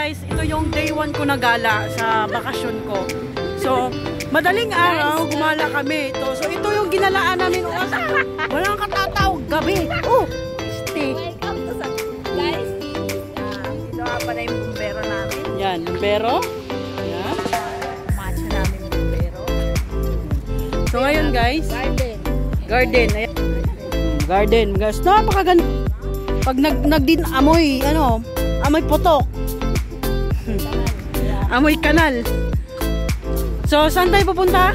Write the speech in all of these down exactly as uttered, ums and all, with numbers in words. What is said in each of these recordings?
Guys, ito yung day one ko na gala sa bakasyon ko. So, madaling araw, gumala kami ito. So, ito yung ginalaan namin. Walang katataw, gabi. Oh, stay. Welcome to sa... Guys, uh, ito nga pala yung bumbero namin. Yan, bumbero. Yan. Matcha namin bumbero. So, ngayon guys. Garden. Garden. Ayan. Garden. Guys, napakaganda. Pag nag, nagdin amoy, ano, amoy potok. Amoy kanal. So, saan tayo pupunta?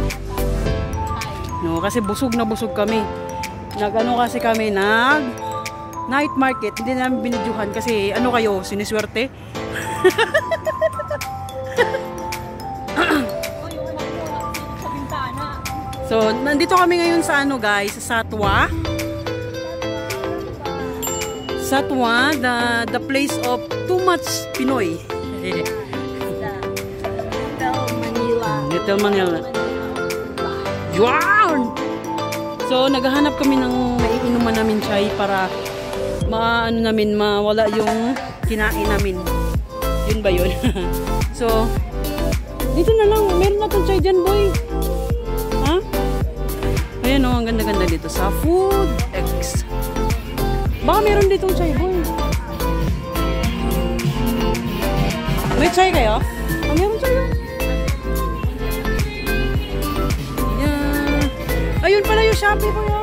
No, kasi busog na busog kami. Nag-ano kasi kami, nag night market. Hindi namin binidyohan kasi ano kayo, siniswerte. So, nandito kami ngayon sa ano guys, sa Satwa. Satwa, the, the place of too much Pinoy. Little Manila. Yarn! So, naghahanap kami ng maiinuman namin chai para maano namin, mawala yung kinain namin. Yun ba yun? So, dito na lang. Meron na itong chai dyan, boy. Ha? Ayan o, ang ganda-ganda dito sa Food X. Baka meron ditong chai, boy. May chai kayo? Oh, meron chai yun. Ayun pala yung Shopee ko yun.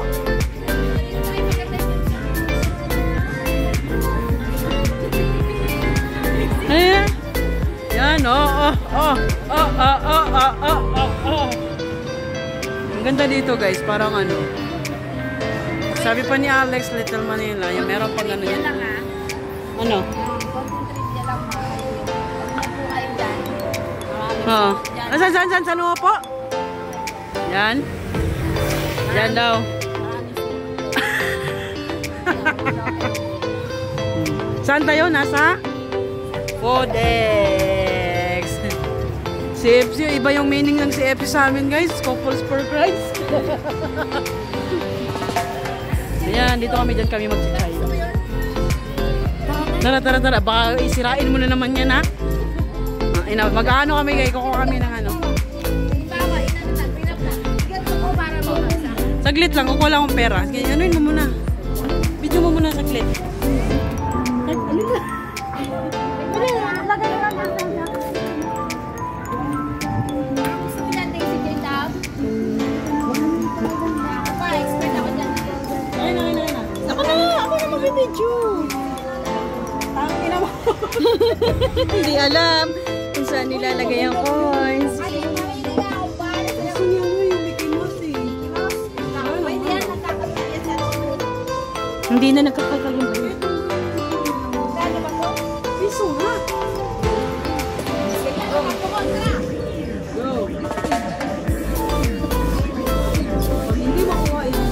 Ayan. Yan, oh, oh, oh, oh, oh, oh, oh, oh, oh, oh. Ang ganda dito guys, parang ano. Sabi pa ni Alex, Little Manila, yung meron pang ano yan. Ano? Oo. Saan, saan, saan, saan mo po? Yan. Yan daw. Saan tayo? Nasa? Food X. Si F C, iba yung meaning ng si F C sa amin guys. Couples for Christ. Ayan, dito kami, dyan kami mag-chay. Tara, tara, tara. Baka isirain mo na naman yan ha. Mag-ano kami guys, kukuha kami ng ano. Saglit lang, kung wala akong pera. Anuin mo muna. Video mo muna saglit. Ano na? Lagay lang lang lang. Gusto mo natin si J-Tab? Ako, expert ako dyan. Ay, na, na, na. Ako na, ako na mag-video. Tangin na mo. Hindi alam kung saan nilalagay ang coins. Hindi na nagkakagaling ba yun? Piso nga! Go! Pag hindi makuha yun.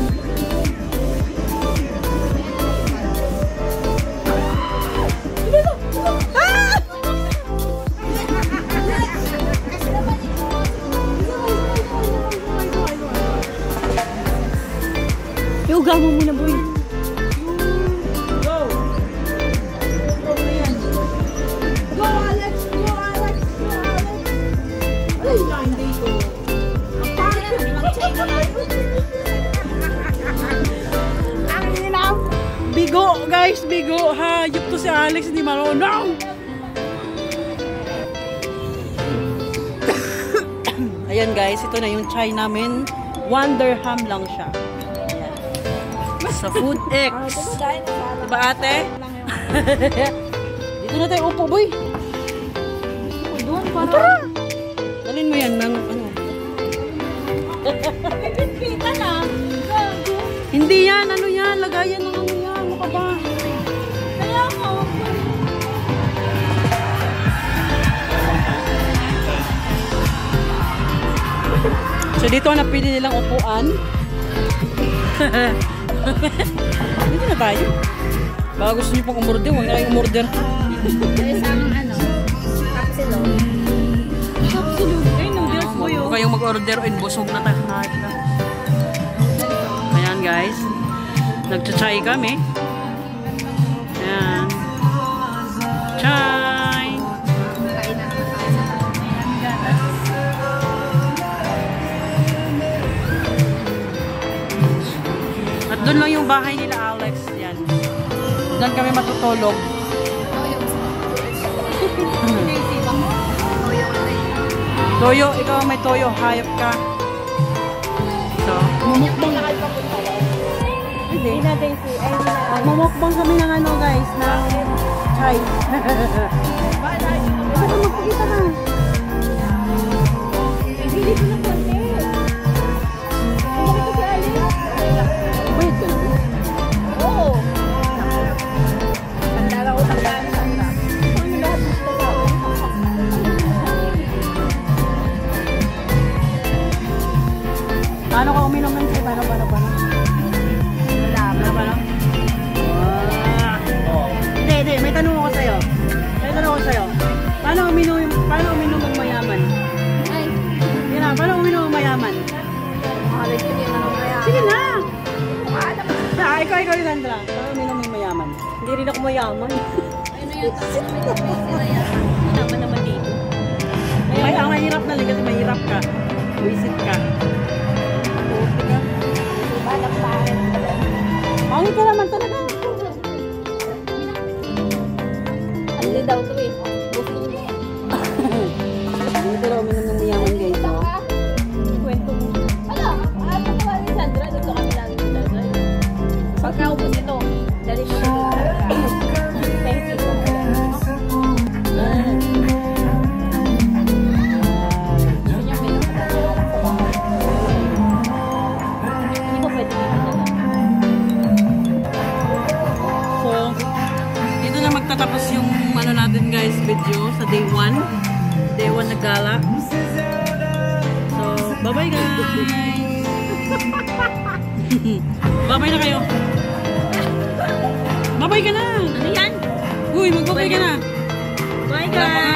Ah! Yoga mo muna, boy. Bigo, guys, bigo. Hayop to si Alex, hindi marunong. Ayan guys, ito na yung chai namin. One dirham lang siya. Ayan. Sa Food X. Diba ate? Dito na tayo upo, boy. Doon para. Dalhin mo yan ng ano. Pipita na. Hindi yan, ano yan, lagayan ng ano yan, mukha ba? Kaya ako. So dito napili nilang upuan. Dito na tayo. Baka gusto niyo pong umorder, huwag na kayong umorder. There's ang ano, capsule. Capsule? Ay, noodles po yun. Huwag kayong mag-order, busog na tayo. Ayan guys. Nagcha-chai kami. Ayan. Chai! Doon lang yung bahay nila Alex. Yan. Doon kami matutulog. Toyo, ikaw may toyo. Hayop ka. So, mumukbang. Hindi. Mumukbang kami ng ano guys, ng chai. Baka magpakita ka. Hindi ko na konti. Bayad ka na? Oo. Tandara ko tandaan sa akin. Ano lahat gusto ka? Paano ka uminom ng chai? Paano, paano, paano? Wala. Paano, paano? Ah. Hindi, hindi. May tanong ako sa'yo. May tanong ako sa'yo. Paano uminom, paano uminom ng mayaman? Ay. Yan na, paano uminom ng mayaman? Alex, hindi naman kaya. Sige na! Paano? Ah, ikaw, ikaw, Sandra. Paano uminom ng mayaman? Hindi rin ako mayaman. Ano yan? Ano yan? Naman naman dito. May, ang mahirap na lang kasi mahirap ka. Visit ka. Balak pa rin. Pangit ka naman talaga. Hindi daw to eh. Gusto niya. Hindi pero uminom ng mayaman guys. No? Kwento mo. Ano? Ah, patawa ni Sandra. Dito kami lagi ni Sandra. Pag naubos ito, dali mo ito. Thank you. Gusto niya may nakatalawa sa bahay. Hindi ko pwede dito na lang. So, dito na magtatapos yung ano natin guys, video sa day one. Day one na gala. So, bye-bye guys! Bye-bye na kayo! Bye-bye ka na! Ano yan? Uy, mag-bye ka na! Bye Wala pa nga.